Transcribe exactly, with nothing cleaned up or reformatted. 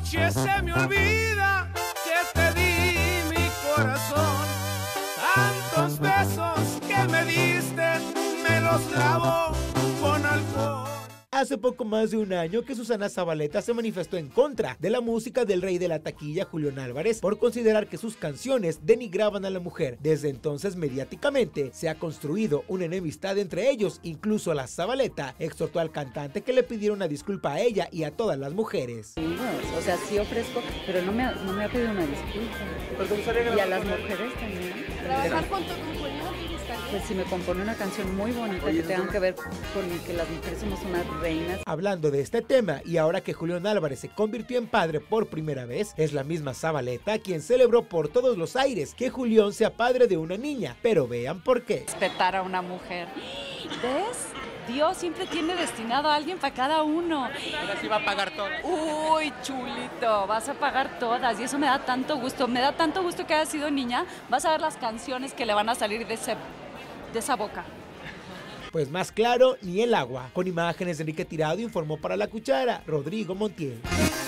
noche se me olvida que te di mi corazón. Tantos besos que me diste, me los lavo con alcohol. Hace poco más de un año que Susana Zabaleta se manifestó en contra de la música del rey de la taquilla, Julián Álvarez, por considerar que sus canciones denigraban a la mujer. Desde entonces, mediáticamente, se ha construido una enemistad entre ellos. Incluso la Zabaleta exhortó al cantante que le pidiera una disculpa a ella y a todas las mujeres. O sea, sí ofrezco, pero no me ha, no me ha pedido una disculpa. Y a las mujeres también. Trabajar con tu compañero. Pues si me compone una canción muy bonita que tenga que ver con que las mujeres somos unas reinas. Hablando de este tema, y ahora que Julián Álvarez se convirtió en padre por primera vez, es la misma Zabaleta quien celebró por todos los aires que Julián sea padre de una niña. Pero vean por qué. Respetar a una mujer. ¿Ves? Dios siempre tiene destinado a alguien para cada uno. Ahora sí va a pagar todo. Uy, chulito, vas a pagar todas y eso me da tanto gusto. Me da tanto gusto que haya sido niña. Vas a ver las canciones que le van a salir de, ese, de esa boca. Pues más claro, ni el agua. Con imágenes de Enrique Tirado, informó para La Cuchara, Rodrigo Montiel.